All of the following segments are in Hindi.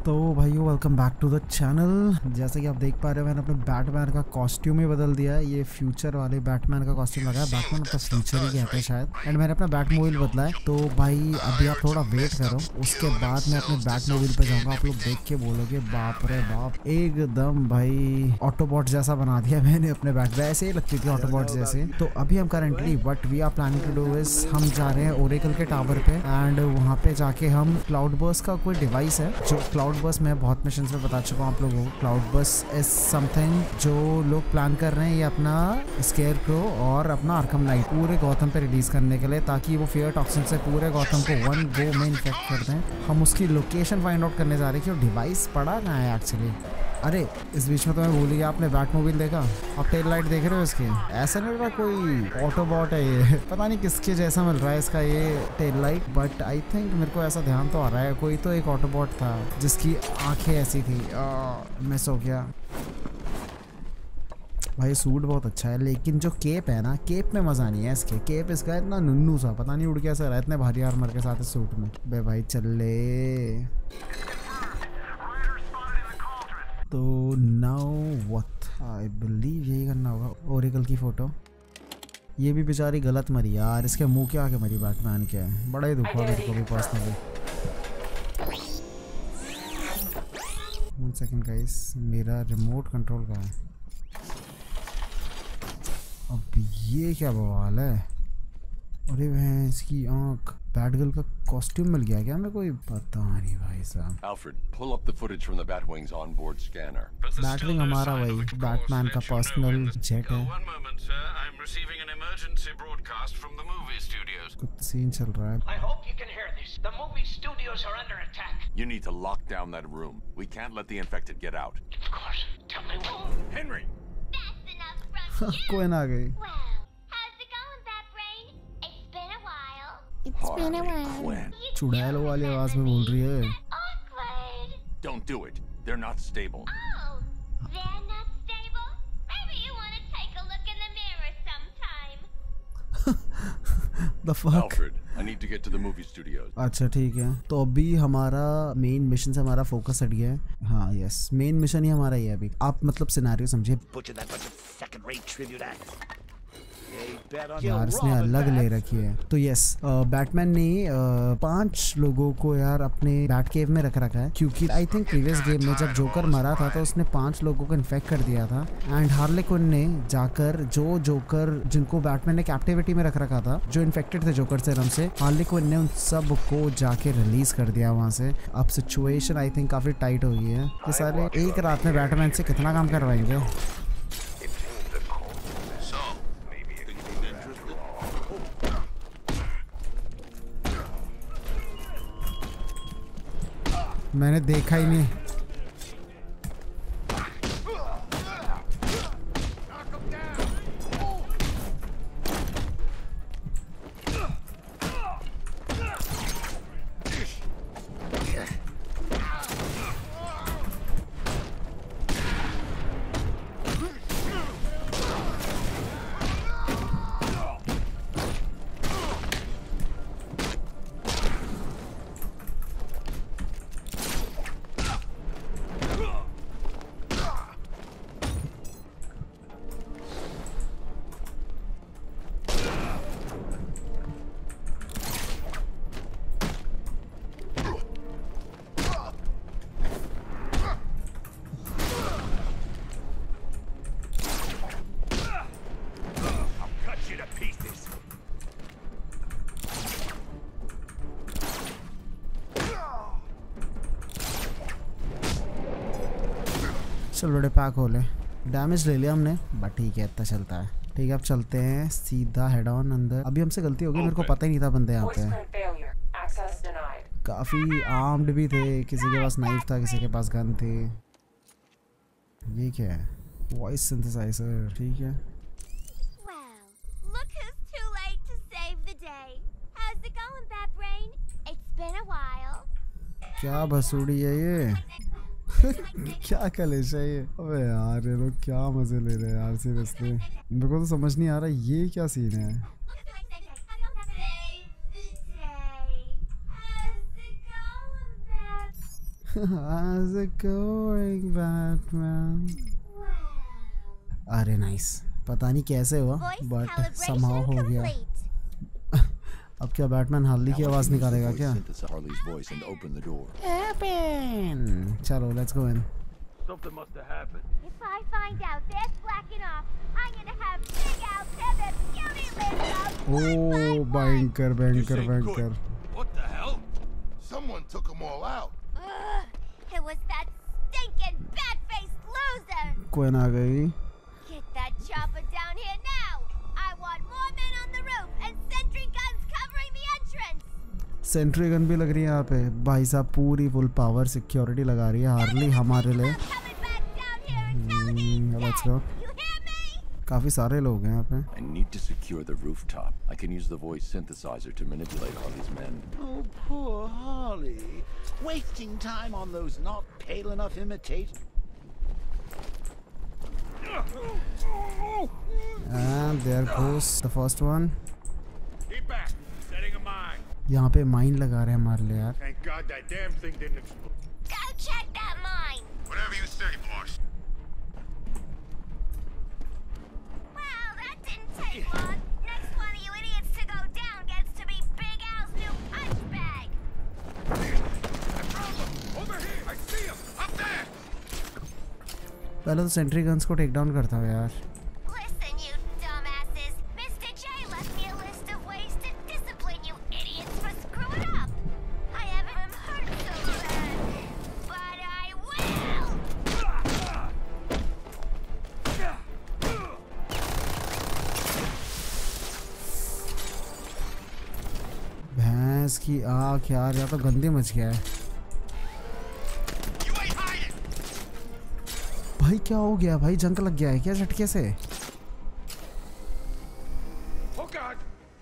तो भाइयों welcome back to the channel. जैसे कि आप देख पा रहे हो मैंने अपने बैटमैन का कॉस्ट्यूम ही बदल दिया है। ये फ्यूचर वाले बैटमैन का कॉस्ट्यूम लगाया। बैटमैन अपना फ्यूचर ही कहते हैं शायद। एंड मैंने अपना बैट मोबाइल बदला है। तो भाई अभी आप थोड़ा वेट करो, उसके बाद मैं अपने बैट मोबाइल पे जाऊंगा। आप लोग देख के बोलोगे बाप रे बाप, एकदम भाई ऑटोबॉट जैसा बना दिया मैंने अपने बैट। वैसे ही लगती थी ऑटोबॉट जैसे। तो अभी हम currently what we are planning to do is हम जा रहे हैं ओरेकल के टावर पे। एंड वहाँ पे जाके हम क्लाउड बर्स्ट का कोई डिवाइस है जो क्लाउड बर्स्ट मैं बहुत मिशंस में बता चुका हूँ आप लोगों को। क्लाउड बर्स्ट इज समथिंग जो लोग प्लान कर रहे हैं ये अपना स्केयर क्रो और अपना आर्कम नाइट पूरे गौतम पे रिलीज करने के लिए, ताकि वो फियर टॉक्सिन से पूरे गौतम को वन गो में इन्फेक्ट कर दें। हम उसकी लोकेशन फाइंड आउट करने जा रहे हैं कि वो डिवाइस पड़ा कहाँ है एक्चुअली। अरे इस बीच में तो मैं भूल गया, आपने बैट मोबाइल देखा? आप टेल लाइट देख रहे हो इसकी? ऐसा नहीं लग रहा कोई ऑटोबॉट है ये, पता नहीं किसके जैसा मिल रहा है इसका ये tail light. But I think मेरे को ऐसा ध्यान तो आ रहा है कोई तो एक ऑटोबॉट था जिसकी आंखें ऐसी थी। मिस हो गया भाई। सूट बहुत अच्छा है लेकिन जो केप है ना, केप में मज़ा नहीं है इसके। केप इसका इतना नुन्नू सा, पता नहीं उड़ कैसा रहा है इतने भारी आर्मर के साथ इस सूट में। बे भाई चल ले। तो नाउ व्हाट आई बिलीव यही करना होगा। ओरेकल की फ़ोटो, ये भी बेचारी गलत मरी यार। इसके मुंह के आके मरी बैटमैन के। बड़ा ही दुख हुआ मेरे को भी पर्सनली। 1 सेकंड गाइस, मेरा रिमोट कंट्रोल कहाँ है? अब ये क्या बवाल है? अरे वह इसकी आँख। बैटगर्ल का कॉस्ट्यूम मिल गया क्या? मैं कोई पता नहीं भाई साहब। Alfred, pull up the footage from the Batwing's onboard scanner. बैटविंग हमारा वही बैटमैन का पर्सनल जेट है। One moment, sir. I'm receiving an emergency broadcast from the movie studios. कुछ सीन चल रहा है। I hope you can hear this. The movie studios are under attack. You need to lock down that room. We can't let the infected get out. Of course. Tell me when. Henry! That's enough from you. कोई ना आ गई। Well, how's it going, Bat Brain? It's been a while. It's been a Harley while। Quinn. You चुड़ैल वाली don't आवाज में remember बोल रही me. है। Awkward. Don't do it. They're not stable. Oh, they're not stable? Maybe you want to take a look in the mirror sometime. The fuck? Alfred, I need to get to the movie studios. अच्छा ठीक है, तो अभी हमारा मेन मिशन से हमारा फोकस हट गया है। हाँ यस, मेन मिशन ही हमारा ही है अभी। आप मतलब सिनेरियो समझिए यार, इसने अलग ले रखी है। तो यस, बैटमैन ने 5 लोगों को यार अपने बैट केव में रख रखा है, क्योंकि आई थिंक प्रीवियस गेम में जब जोकर मरा था तो उसने 5 लोगों को इन्फेक्ट कर दिया था। एंड हार्ले क्विन ने जाकर जो जोकर जिनको बैटमैन ने कैप्टिविटी में रख रखा था, जो इन्फेक्टेड थे जोकर सेरम से, हार्ले क्विन ने उन सब को जाके रिलीज कर दिया वहाँ से। अब सिचुएशन आई थिंक काफी टाइट हो गई है। ये सारे एक रात में बैटमैन से कितना काम करवाएंगे? मैंने देखा ही नहीं। चल बड़े पैक हो ले। डैमेज ले लिया हमने, बट ठीक है, इतना चलता है। ठीक है, अब चलते हैं सीधा हेड ऑन अंदर। अभी हमसे गलती हो गई, मेरे को पता ही नहीं था बंदे यहाँ पे। काफ़ी आर्म्ड भी थे, किसी के पास नाइफ था, किसी के पास गन थी। ये क्या है? वॉइस सिंथेसाइजर, ठीक है। Well, look who's too late to save the day. How's it going, Bat Brain? It's been a while. क्या भसूड़ी है ये? क्या कलेश है ये? अबे यार ये लोग क्या मजे ले रहे हैं यार, सीरियसली मेरे को तो समझ नहीं आ रहा ये क्या सीन है। How's it going, Batman? अरे नाइस, पता नहीं कैसे हुआ Voice बट calibration somehow हो गया। complete. अब क्या बैटमैन हार्ली की आवाज निकालेगा क्या? Harley's voice and open the door. Open! चलो let's go in. Something must have happened. If I find out they're slacking off, I'm gonna have Big Al tear their beauty lids out one by oh one. भयंकर भयंकर say भयंकर। What the hell? Someone took them all out. Ugh, it was that stinking bat-faced loser. Queen आ गई। Get that chopper down here now. I want more men on the roof and sentry guns covering the entrance. Sentry gun भी लग रही है यहाँ पे। भाई साहब पूरी फुल पावर सिक्योरिटी लगा रही है हार्ली हमारे लिए। I'm coming back down here until he's let's dead. go. You hear me? काफी सारे लोग हैं यहाँ पे। I need to secure the rooftop. I can use the voice synthesizer to manipulate Harley's men. Oh, poor Harley. Wasting time on those not pale enough imitators. And there goes the first one. Keep back. Setting a mine. यहाँ पे माइन लगा रहे हैं हमारे लिए यार। Thank God that damn thing didn't explode. Go check that mine. Whatever you say, boss. Well, that didn't take long. Next one of you idiots to go down gets to be Big Al's new punch bag. Over here. I see him. Up there. पहले तो सेंट्री गन्स को टेक डाउन करता हूँ यार। Listen, you dumbasses. Mr. J left me a list of ways to discipline you idiots for screwing up. I haven't been hurt so bad, but I will. भैंस की आँख यार, यहाँ तो गंदे मच गया है। You ain't hiding. भाई क्या हो गया भाई, जंग लग गया है क्या झटके से? Oh God.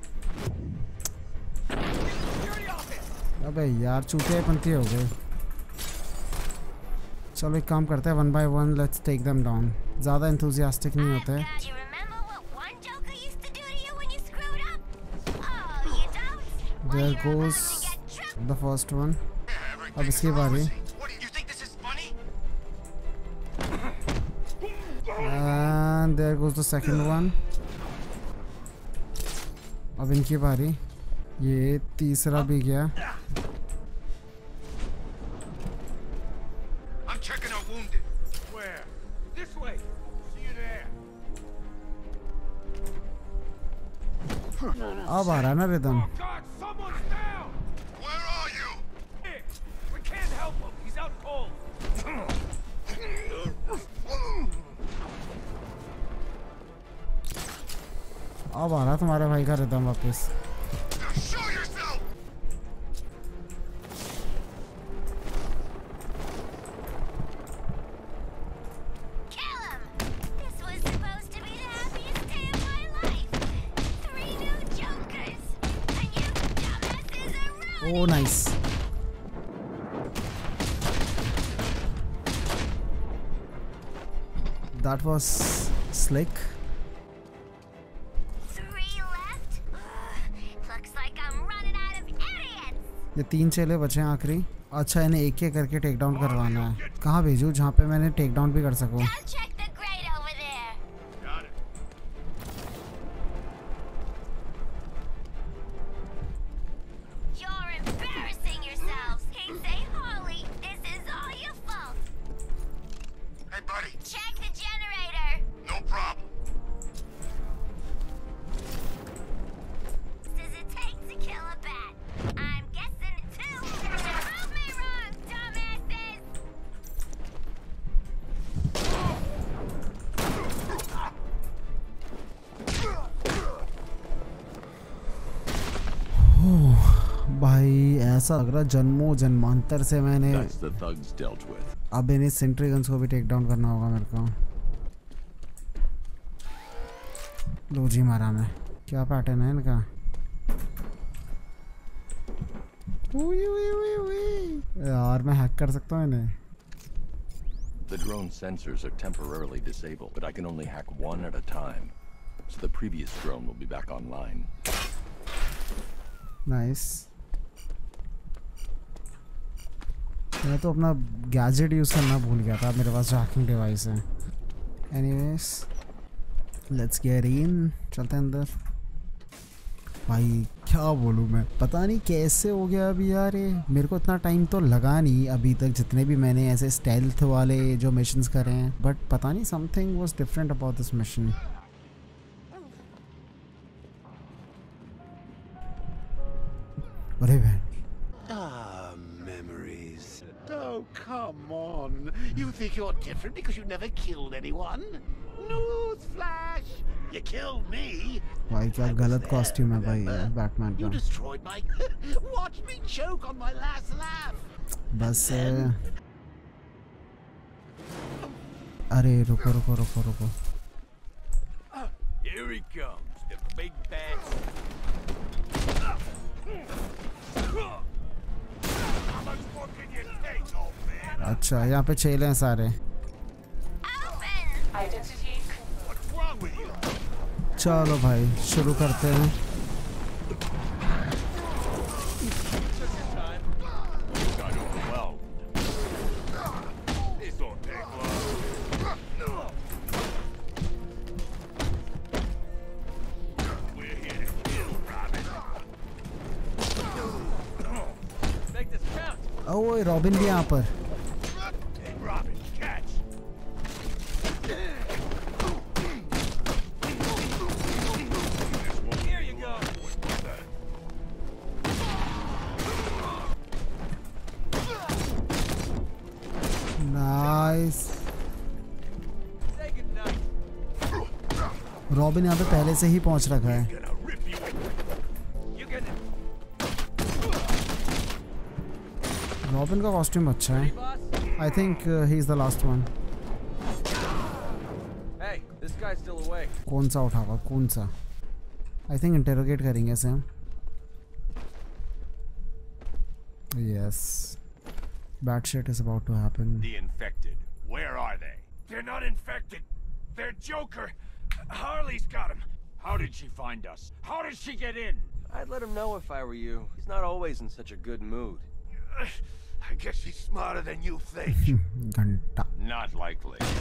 अबे यार चूतिया पंती हो गए। चलो एक काम करते हैं, 1 by 1 let's take them down. ज़्यादा एंथुसियास्टिक नहीं होते। God, you remember what one Joker used to do to you when you screwed up? Oh, you don't? Well, There you're about goes to get tripped. the first one। अब इसकी बारी। What do you think this is funny? And there goes the second one। अब इनकी बारी। ये तीसरा भी गया। I'm checking our wounded. Where? This way. See you there. अब आ रहा है ना rhythm. Oh God, someone's down. Where are you? Here. We can't help him. He's out cold. अब आ रहा तुम्हारे भाई का रिदम वापस। Show yourself. Kill him! This was supposed to be the happiest day of my life. 3 new Jokers, and you dumbasses are ruining Oh nice। That was slick। 3 left? Looks like I'm running out of idiots. ये 3 चेले बचे हैं आखिरी। अच्छा इन्हें एक एक करके टेक डाउन करवाना है। कहाँ भेजूँ जहाँ पे मैंने टेक डाउन भी कर सकूँ? Go check the grate over there. Got it. You're embarrassing yourselves. Hey, Harley, this is all your fault. Hey, buddy. Check the generator. No problem. Does it take to kill a bat? I'm guessing 2. Prove me wrong, dumbasses. भाई ऐसा लग रहा जन्मों जन्मांतर से मैंने That's the thugs dealt with. अब इन्हें सेंट्री गन्स को भी टेक डाउन करना होगा मेरे को। लो जी मारा मैं। क्या पैटर्न है इनका? उई उई उई उई। यार मैं हैक कर सकता हूँ इन्हें। The drone sensors are temporarily disabled, but I can only hack one at a time. So the previous drone will be back online. Nice. मैं तो अपना गैजेट यूज़ करना भूल गया था, मेरे पास ट्रैकिंग डिवाइस है। एनीवेज लेट्स गेट इन, चलते हैं अंदर। भाई क्या बोलूँ मैं, पता नहीं कैसे हो गया अभी यार ये। मेरे को इतना टाइम तो लगा नहीं अभी तक जितने भी मैंने ऐसे स्टेल्थ वाले जो मिशंस करे हैं, बट पता नहीं something was different about this mission. अरे बहन, Memories. Oh, come on. You think you're different because you never killed anyone? Newsflash! You killed me. भाई क्या गलत कॉस्ट्यूम है भाई बैटमैन You का। destroyed my... Watch me choke on my last laugh. बस अरे रुको रुको रुको रुको। Here he comes, the big bad. How much more can you take, old man? अच्छा यहाँ पे चेले हैं सारे। What's wrong with you? चलो भाई शुरू करते हैं। Got overwhelmed. This won't take long. We're here to kill, Robin. Make this count. ओए रॉबिन भी यहाँ पर। Hey, Robin, catch. Here you go. Nice. Say goodnight. Robin यहाँ पे पहले से ही पहुँच रखा है। Gonna rip you. You gonna... Robin का कॉस्ट्यूम अच्छा है। boss? I think he is the last one. Hey, this guy's still awake. कौन सा उठावा, कौन सा? आई थिंक इंटेरोगेट करेंगे इसे हम। Yes, bad shit is about to happen. The infected. Where are they? They're not infected. They're Joker. Harley's got him. How did she find us? How did she get in? I'd let him know if I were you. He's not always in such a good mood. I guess she's smarter than you think. घंटा Not likely.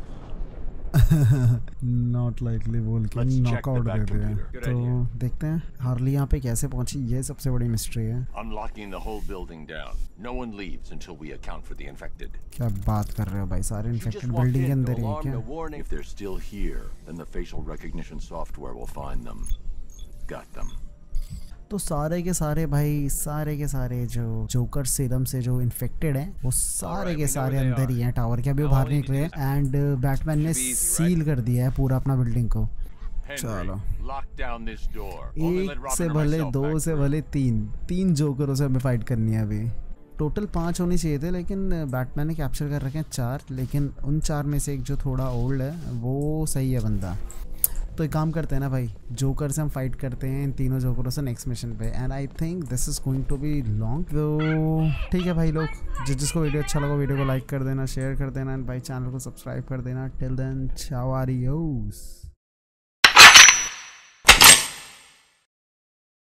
नॉट लाइकली बोल के Let's check the knockout back दे दिया। computer. Good तो idea. देखते हैं हार्ली यहाँ पे कैसे पहुंची, ये सबसे बड़ी मिस्ट्री है। Unlocking the whole building down. No one leaves until we account for the infected. क्या बात कर रहे हो भाई, सारे She just infected walked building के in, no अंदर ही हैं alarm, no क्या? warning. If they're still here, then the facial recognition software will find them. Got them. तो सारे के सारे भाई, सारे के सारे जो जोकर सीरम से जो इन्फेक्टेड हैं वो सारे के सारे अंदर ही हैं टावर के, अभी बाहर निकले एंड बैटमैन ने सील कर दिया है पूरा अपना बिल्डिंग को। Henry, चलो। lock down this door. Only let एक Robin से or भले myself दो back से through. भले तीन जोकरों से हमें फाइट करनी है अभी। टोटल 5 होने चाहिए थे लेकिन बैटमैन ने कैप्चर कर रखे हैं 4, लेकिन उन 4 में से एक जो थोड़ा ओल्ड है वो सही है बंदा। तो एक काम करते हैं ना भाई, जोकर से हम फाइट करते हैं इन तीनों जोकरों से नेक्स्ट मिशन पे, and I think this is going to be long. तो ठीक है भाई लोग, जिसको वीडियो अच्छा लगा वीडियो को लाइक कर देना, शेयर कर देना एंड भाई चैनल को सब्सक्राइब कर देना। टिल देन, चाओ, आडियोस।